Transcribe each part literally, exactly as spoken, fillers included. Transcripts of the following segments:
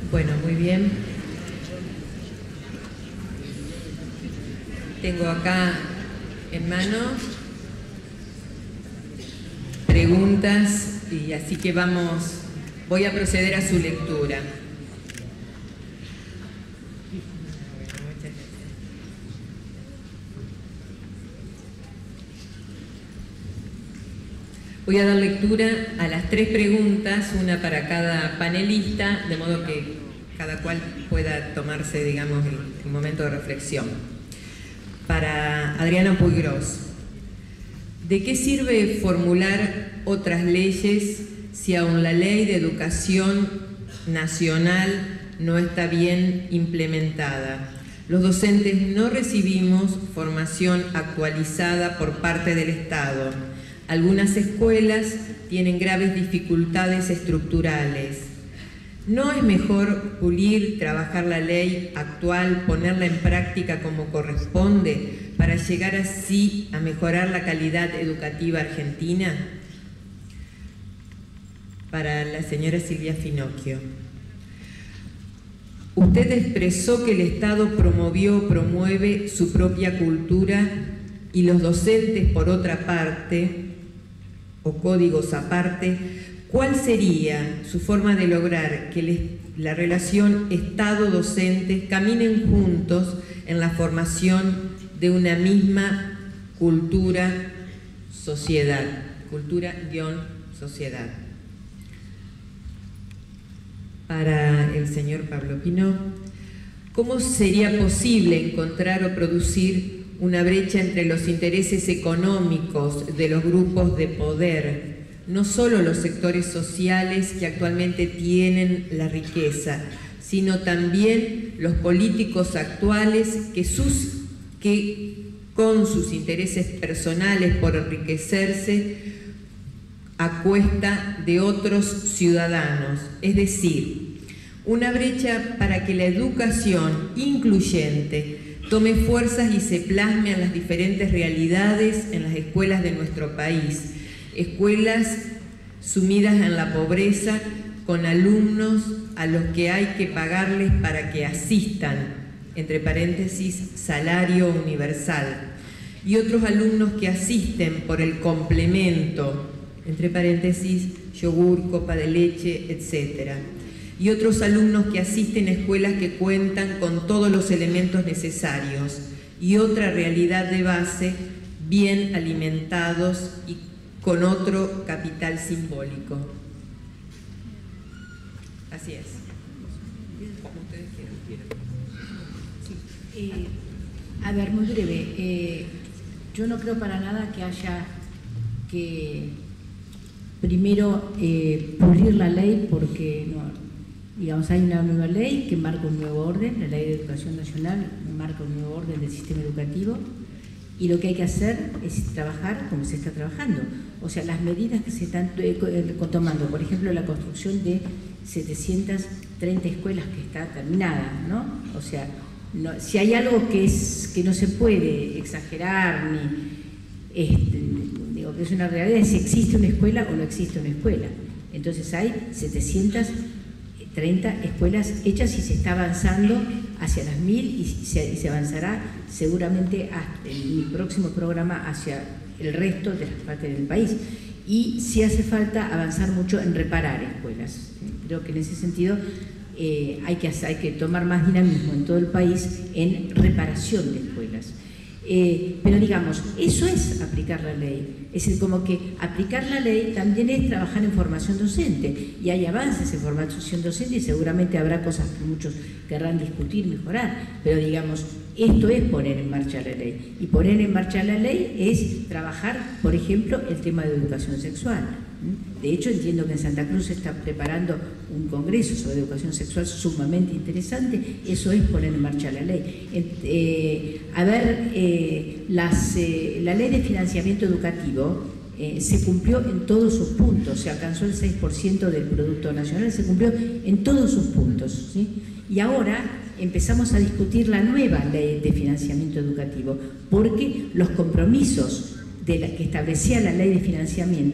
Bueno, muy bien. Tengo acá en mano preguntas y así que vamos, voy a proceder a su lectura. Voy a dar lectura a las tres preguntas, una para cada panelista, de modo que cada cual pueda tomarse, digamos, el, el momento de reflexión. Para Adriana Puigros, ¿de qué sirve formular otras leyes si aún la Ley de Educación Nacional no está bien implementada? Los docentes no recibimos formación actualizada por parte del Estado. Algunas escuelas tienen graves dificultades estructurales. ¿No es mejor pulir, trabajar la ley actual, ponerla en práctica como corresponde, para llegar así a mejorar la calidad educativa argentina? Para la señora Silvia Finocchio. Usted expresó que el Estado promovió o promueve su propia cultura y los docentes, por otra parte, o códigos aparte. ¿Cuál sería su forma de lograr que les, la relación Estado-docente caminen juntos en la formación de una misma cultura-sociedad? Cultura-sociedad. Para el señor Pablo Pino, ¿cómo sería posible encontrar o producir una brecha entre los intereses económicos de los grupos de poder, no solo los sectores sociales que actualmente tienen la riqueza, sino también los políticos actuales que, sus, que con sus intereses personales por enriquecerse a cuesta de otros ciudadanos? Es decir, una brecha para que la educación incluyente tome fuerzas y se plasme en las diferentes realidades en las escuelas de nuestro país. Escuelas sumidas en la pobreza, con alumnos a los que hay que pagarles para que asistan, entre paréntesis, salario universal, y otros alumnos que asisten por el complemento, entre paréntesis, yogur, copa de leche, etcétera. Y otros alumnos que asisten a escuelas que cuentan con todos los elementos necesarios, y otra realidad de base, bien alimentados y con otro capital simbólico. Así es. Como ustedes quieran. Sí. Eh, a ver, muy breve. Eh, yo no creo para nada que haya que primero eh, pulir la ley, porque no. Digamos, hay una nueva ley que marca un nuevo orden, la Ley de Educación Nacional marca un nuevo orden del sistema educativo, y lo que hay que hacer es trabajar como se está trabajando. O sea, las medidas que se están tomando, por ejemplo, la construcción de setecientas treinta escuelas que está terminada, ¿no? O sea, no, si hay algo que, es, que no se puede exagerar, ni este, digo que es una realidad, es si existe una escuela o no existe una escuela. Entonces hay setecientas treinta escuelas hechas y se está avanzando hacia las mil y se, y se avanzará seguramente hasta el próximo programa hacia el resto de las partes del país. Y sí hace falta avanzar mucho en reparar escuelas. Creo que en ese sentido eh, hay, que, hay que tomar más dinamismo en todo el país en reparación de escuelas. Eh, pero digamos, eso es aplicar la ley. Es decir, como que aplicar la ley también es trabajar en formación docente, y hay avances en formación docente y seguramente habrá cosas que muchos querrán discutir, mejorar, pero digamos, esto es poner en marcha la ley, y poner en marcha la ley es trabajar, por ejemplo, el tema de educación sexual. De hecho, entiendo que en Santa Cruz se está preparando un congreso sobre educación sexual sumamente interesante. Eso es poner en marcha la ley. Eh, a ver, eh, las, eh, la ley de financiamiento educativo eh, se cumplió en todos sus puntos, se alcanzó el seis por ciento del Producto Nacional, se cumplió en todos sus puntos, ¿sí? Y ahora empezamos a discutir la nueva ley de financiamiento educativo, porque los compromisos de la que establecía la ley de financiamiento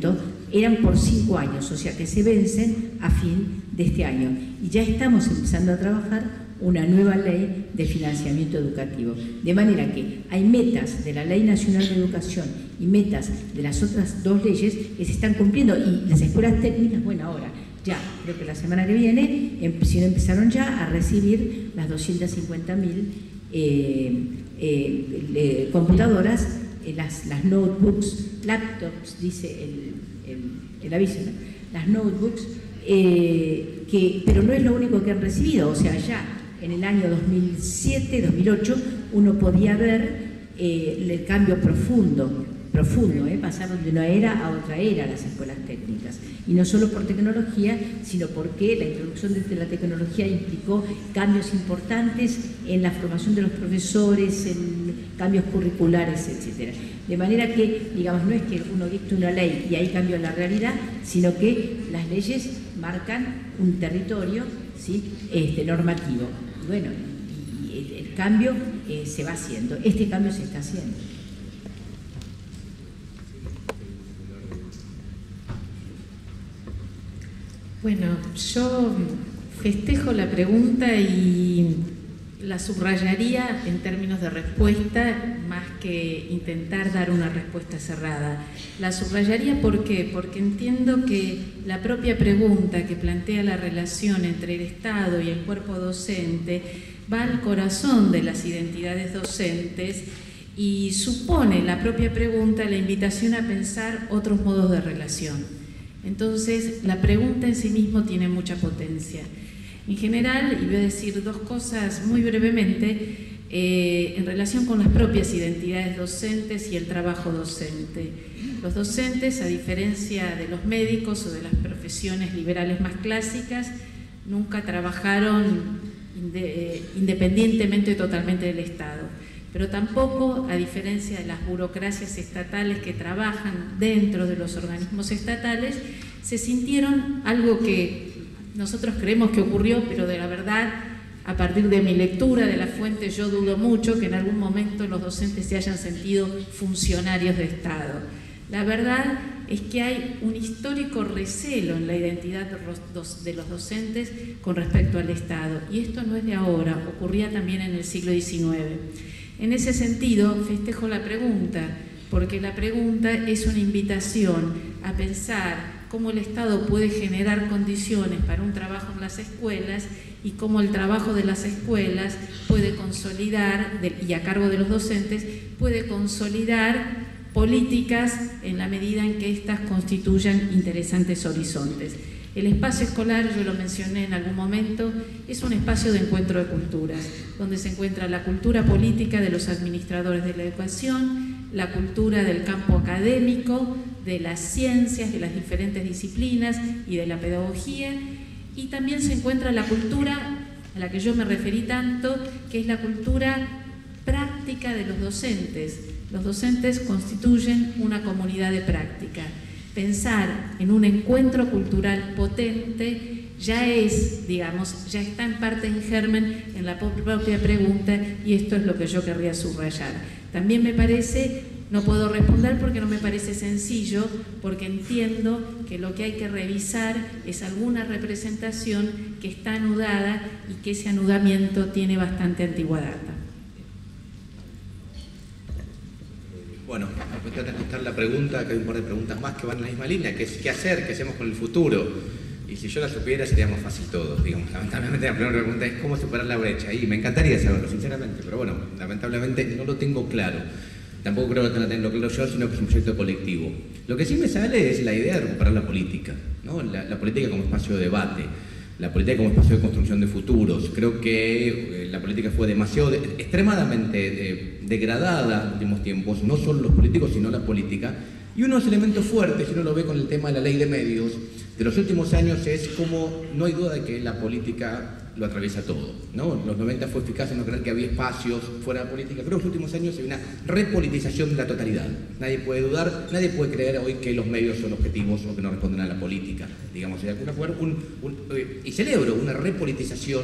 eran por cinco años, o sea que se vencen a fin de este año. Y ya estamos empezando a trabajar una nueva ley de financiamiento educativo. De manera que hay metas de la Ley Nacional de Educación y metas de las otras dos leyes que se están cumpliendo. Y las escuelas técnicas, bueno, ahora, ya, creo que la semana que viene, si no empezaron ya a recibir las doscientas cincuenta mil eh, eh, eh, computadoras, eh, las, las notebooks, laptops, dice el, el, el aviso, ¿no? Las notebooks, eh, que, pero no es lo único que han recibido, o sea, ya en el año dos mil siete, dos mil ocho, uno podía ver eh, el cambio profundo, profundo, eh, pasaron de una era a otra era las escuelas técnicas. Y no solo por tecnología, sino porque la introducción de la tecnología implicó cambios importantes en la formación de los profesores, en cambios curriculares, etcétera. De manera que, digamos, no es que uno dicte una ley y ahí cambia la realidad, sino que las leyes marcan un territorio, ¿sí?, este, normativo. Y bueno, y el, el cambio eh, se va haciendo, este cambio se está haciendo. Bueno, yo festejo la pregunta y la subrayaría en términos de respuesta más que intentar dar una respuesta cerrada. La subrayaría ¿por qué? Porque entiendo que la propia pregunta que plantea la relación entre el Estado y el cuerpo docente va al corazón de las identidades docentes y supone la propia pregunta la invitación a pensar otros modos de relación. Entonces, la pregunta en sí mismo tiene mucha potencia. En general, y voy a decir dos cosas muy brevemente, eh, en relación con las propias identidades docentes y el trabajo docente. Los docentes, a diferencia de los médicos o de las profesiones liberales más clásicas, nunca trabajaron inde- independientemente totalmente del Estado. Pero tampoco, a diferencia de las burocracias estatales que trabajan dentro de los organismos estatales, se sintieron algo que nosotros creemos que ocurrió, pero de la verdad, a partir de mi lectura de la fuente, yo dudo mucho que en algún momento los docentes se hayan sentido funcionarios de Estado. La verdad es que hay un histórico recelo en la identidad de los docentes con respecto al Estado, y esto no es de ahora, ocurría también en el siglo diecinueve. En ese sentido, festejo la pregunta, porque la pregunta es una invitación a pensar cómo el Estado puede generar condiciones para un trabajo en las escuelas y cómo el trabajo de las escuelas puede consolidar, y a cargo de los docentes, puede consolidar políticas en la medida en que éstas constituyan interesantes horizontes. El espacio escolar, yo lo mencioné en algún momento, es un espacio de encuentro de culturas, donde se encuentra la cultura política de los administradores de la educación, la cultura del campo académico, de las ciencias, de las diferentes disciplinas y de la pedagogía, y también se encuentra la cultura a la que yo me referí tanto, que es la cultura práctica de los docentes. Los docentes constituyen una comunidad de práctica. Pensar en un encuentro cultural potente ya es, digamos, ya está en parte en germen en la propia pregunta, y esto es lo que yo querría subrayar. También me parece, no puedo responder porque no me parece sencillo, porque entiendo que lo que hay que revisar es alguna representación que está anudada y que ese anudamiento tiene bastante antigüedad. Bueno, voy a tratar de contestar la pregunta, que hay un par de preguntas más que van en la misma línea, que es ¿qué hacer? ¿Qué hacemos con el futuro? Y si yo la supiera sería más fácil todo, digamos. Lamentablemente la primera pregunta es ¿cómo superar la brecha? Y me encantaría saberlo, sinceramente, pero bueno, lamentablemente no lo tengo claro. Tampoco creo que tenga que tenerlo claro yo, sino que es un proyecto colectivo. Lo que sí me sale es la idea de recuperar la política, ¿no? La, la política como espacio de debate, la política como espacio de construcción de futuros. Creo que eh, la política fue demasiado, de, extremadamente de, degradada en los últimos tiempos, no solo los políticos, sino la política. Y uno de los elementos fuertes, si uno lo ve con el tema de la ley de medios, de los últimos años es como no hay duda de que la política lo atraviesa todo, ¿no? Los noventa fue eficaz en no creer que había espacios fuera de la política. Creo que en los últimos años hay una repolitización de la totalidad. Nadie puede dudar, nadie puede creer hoy que los medios son objetivos o que no responden a la política. Digamos, de alguna forma, un, un, eh, y celebro una repolitización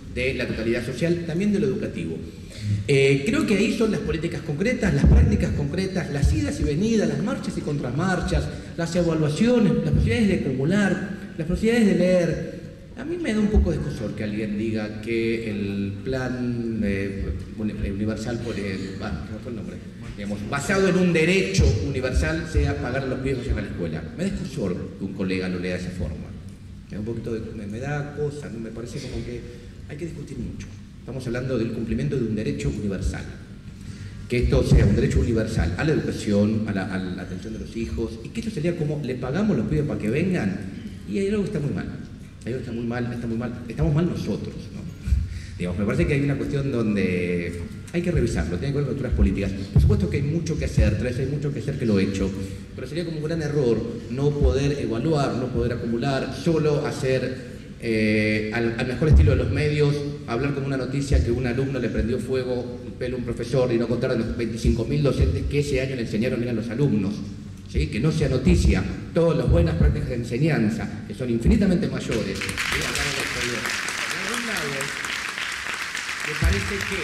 de la totalidad social, también de lo educativo. Eh, creo que ahí son las políticas concretas, las prácticas concretas, las idas y venidas, las marchas y contramarchas, las evaluaciones, las posibilidades de acumular, las posibilidades de leer. A mí me da un poco de escozor que alguien diga que el plan eh, universal, por el, ah, ¿qué fue el nombre? Digamos, basado en un derecho universal sea pagar a los pibes que vayan a la escuela. Me da escozor que un colega lo lea de esa forma. Me da un poquito de, me, me da cosa, ¿no? Me parece como que hay que discutir mucho. Estamos hablando del cumplimiento de un derecho universal. Que esto sea un derecho universal a la educación, a la, a la atención de los hijos, y que esto sería como le pagamos a los pibes para que vengan, y hay algo que está muy mal. Hay algo que está muy mal, está muy mal, estamos mal nosotros, ¿no? Digamos, me parece que hay una cuestión donde hay que revisarlo, tiene que ver con culturas políticas. Por supuesto que hay mucho que hacer, tal vez hay mucho que hacer que lo he hecho, pero sería como un gran error no poder evaluar, no poder acumular, solo hacer eh, al, al mejor estilo de los medios, hablar como una noticia que un alumno le prendió fuego el pelo a un profesor y no contar a los veinticinco mil docentes que ese año le enseñaron bien a los alumnos. ¿Sí? Que no sea noticia todas las buenas prácticas de enseñanza, que son infinitamente mayores. ¿Sí? De algún lado, me parece que,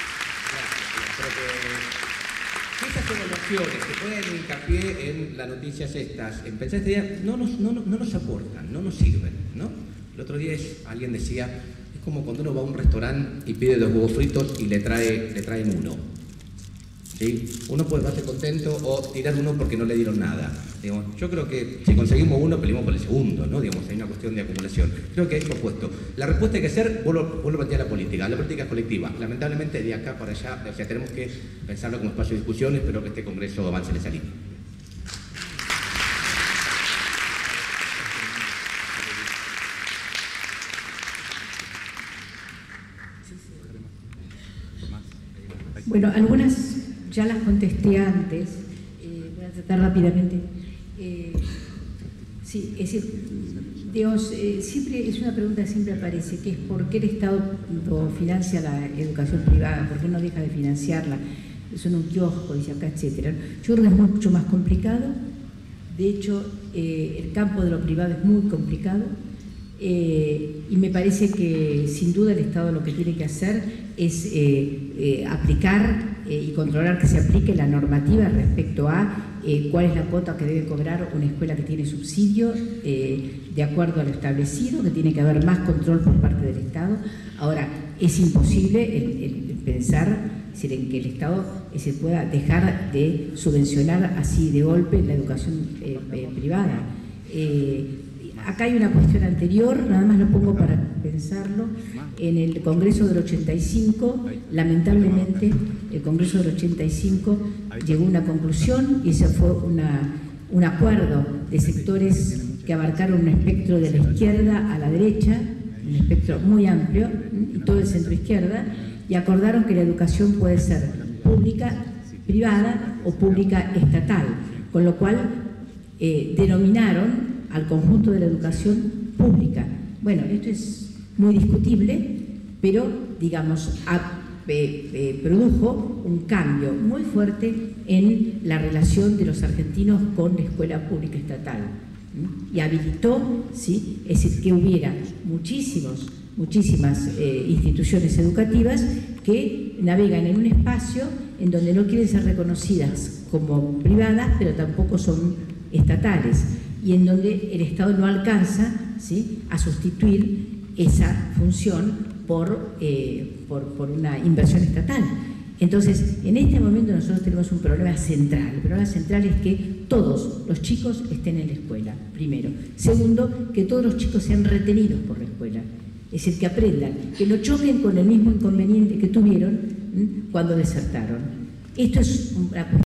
que esas evaluaciones que pueden hincapié en las noticias estas, en pensar este día, no nos, no, no nos aportan, no nos sirven, ¿no? El otro día es, alguien decía, es como cuando uno va a un restaurante y pide dos huevos fritos y le, trae, le traen uno. ¿Sí? Uno puede estarse contento o tirar uno porque no le dieron nada. Digamos, yo creo que si conseguimos uno, peleamos por el segundo, ¿no? Digamos, hay una cuestión de acumulación. Creo que hay propuesto. La respuesta hay que hacer, vuelvo, vuelvo a plantear la política. La política es colectiva. Lamentablemente, de acá para allá, o sea, tenemos que pensarlo como espacio de discusión. Espero que este Congreso avance en esa línea. Bueno, algunas ya las contesté antes, eh, voy a tratar rápidamente. Eh, sí, es decir, Dios, eh, siempre es una pregunta que siempre aparece, que es ¿por qué el Estado financia la educación privada? ¿Por qué no deja de financiarla? Son un kiosco, dice acá, etcétera. Yo creo que es mucho más complicado. De hecho, eh, el campo de lo privado es muy complicado. Eh, y me parece que sin duda el Estado lo que tiene que hacer es eh, eh, aplicar eh, y controlar que se aplique la normativa respecto a eh, cuál es la cuota que debe cobrar una escuela que tiene subsidio eh, de acuerdo a lo establecido, que tiene que haber más control por parte del Estado. Ahora, es imposible el, el pensar es decir, en que el Estado eh, se pueda dejar de subvencionar así de golpe la educación eh, eh, privada. Eh, Acá hay una cuestión anterior, nada más lo pongo para pensarlo. En el Congreso del ochenta y cinco, lamentablemente, el Congreso del ochenta y cinco llegó a una conclusión y ese fue una, un acuerdo de sectores que abarcaron un espectro de la izquierda a la derecha, un espectro muy amplio, y todo el centro izquierda, y acordaron que la educación puede ser pública, privada o pública estatal, con lo cual eh, denominaron al conjunto de la educación pública. Bueno, esto es muy discutible, pero, digamos, a, eh, eh, produjo un cambio muy fuerte en la relación de los argentinos con la escuela pública estatal. ¿sí? Y habilitó, ¿sí? es decir, que hubiera muchísimos, muchísimas eh, instituciones educativas que navegan en un espacio en donde no quieren ser reconocidas como privadas, pero tampoco son estatales, y en donde el Estado no alcanza ¿sí? a sustituir esa función por, eh, por, por una inversión estatal. Entonces, en este momento nosotros tenemos un problema central. El problema central es que todos los chicos estén en la escuela, primero. Segundo, que todos los chicos sean retenidos por la escuela. Es decir, que aprendan, que no choquen con el mismo inconveniente que tuvieron ¿sí? cuando desertaron. Esto es una cuestión